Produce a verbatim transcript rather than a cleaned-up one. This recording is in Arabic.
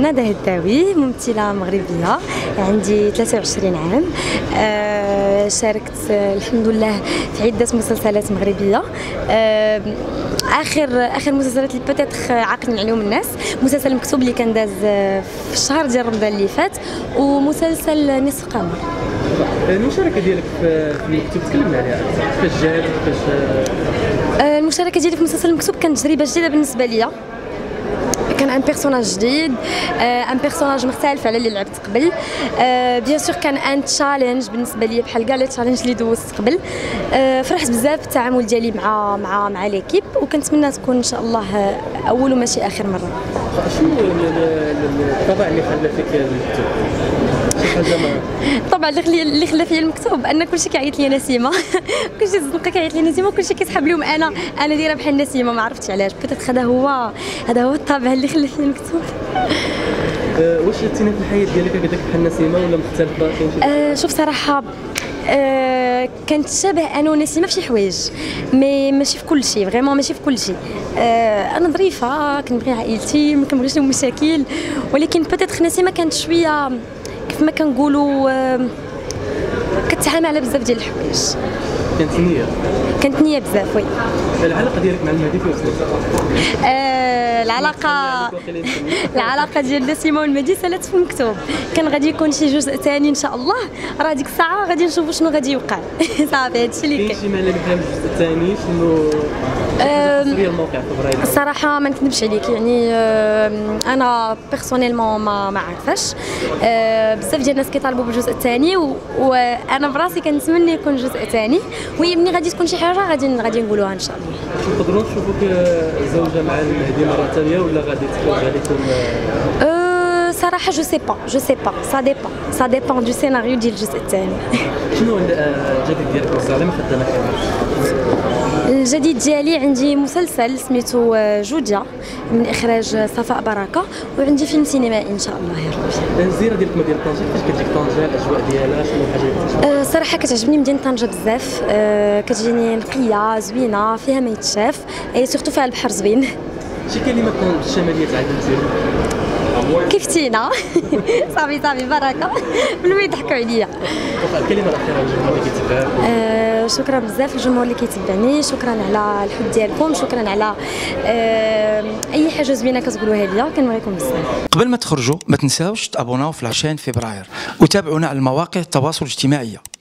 أنا داه الداوي، ممثلة مغربية، عندي ثلاثة وعشرين عام. أه شاركت الحمد لله في عدة مسلسلات مغربية. أه اخر اخر مسلسلات اللي بوتيتر عاقلين عليهم الناس، مسلسل المكتوب اللي كان داز في الشهر ديال رمضان اللي فات، ومسلسل نصف قمر. المشاركه ديالك في المكتوب تكلمنا عليها، كيفاش جات كيفاش؟ المشاركه ديالي في مسلسل المكتوب كانت تجربه جديده بالنسبه ليا. كان ان بيرسوناج جديد، ان بيرسوناج مختلف على اللي لعبت قبل. بيان سور كان ان تشالنج بالنسبه لي بحال كاع لي تشالنج اللي دوزت قبل. فرحت بزاف بالتعامل ديالي مع مع مع ليكيب، وكنتمنى تكون ان شاء الله اول وماشي اخر مره. شنو الطبع اللي خلى فيك المكتوب؟ طبعا اللي خلى فيا المكتوب ان كلشي كيعيط لي نسيمه، كلشي تزنقه كيعيط لي نسيمه، وكلشي كيسحب لهم انا انا دايره بحال نسيمه، ما عرفتش علاش. بوتيت هذا هو هذا هو الطابع اللي خلى فيا المكتوب. أه واش شفتينا في الحياه ديالك هكذاك بحال نسيمه ولا مختلفه؟ أه شوف صراحه أه كانت شبه انا ونسيمه في شي حوايج، مي ماشي في كل شيء، فريمون ماشي في كل شيء. أه انا ظريفه، كنبغي عائلتي، ما كنبغيش لهم مشاكل، ولكن بوتيت نسيمه كانت شويه كيف ما كنقولوا كتعامل على بزاف ديال الحوايج. كانت نيه كانت نيه بزاف. وي. العلاقه ديالك مع المهدي فين وصلت؟ آه العلاقه العلاقه ديال نسيمه والمهدي سالت في المكتوب. كان غادي يكون شي جزء ثاني ان شاء الله، راه ديك الساعه غادي نشوفوا شنو غادي يوقع. صافي هادشي اللي كاين. كاين شي معنى لفهم الجزء الثاني شنو هي الموقع في فبراير؟ الصراحه ما نكذبش عليك، يعني انا بيرسونيلمون ما ما عارفاش. بزاف ديال الناس كيطالبوا بالجزء الثاني، وانا براسي كنتمنى يكون جزء ثاني، وي ملي غادي تكون شي حاجه غادي غادي نقولوها ان شاء الله. نقدروا نشوفوك زوجه مع المهدي مره ثانيه ولا غادي تكون عليكم؟ صراحه جو سي با جو سي با سا ديبون سا ديبون دو سيناريو ديال الجزء الثاني. شنو الجديد ديالك مازال ما خدامه كامل؟ الجديد ديالي عندي مسلسل سميتو جوديا من اخراج صفاء بركه، وعندي فيلم سينمائي ان شاء الله يا ربي. الزياره ديالك مدينه طنجه كيفاش كتجيك طنجه؟ الاجواء ديالها شنو الحاجه؟ أه صراحه كتعجبني مدينه طنجه بزاف. أه كتجيني نقيه زوينه فيها ما يتشاف، اي سورتو فيها البحر زوين. شي كلمه بالشماليه تعلمتيها؟ كيفتينا صافي صافي بركه بلا ما يضحكوا عليا. الكلمه الاخيره للجمهور اللي كيتبعك. أه شكرا بزاف للجمهور اللي كيتبعني، شكرا على الحب ديالكم، شكرا على أه اي حاجه زوينه كتقولوها ليا، كنبغيكم بزاف. قبل ما تخرجوا ما تنساوش تابوناو في لاشين فبراير، وتابعونا على المواقع التواصل الاجتماعي.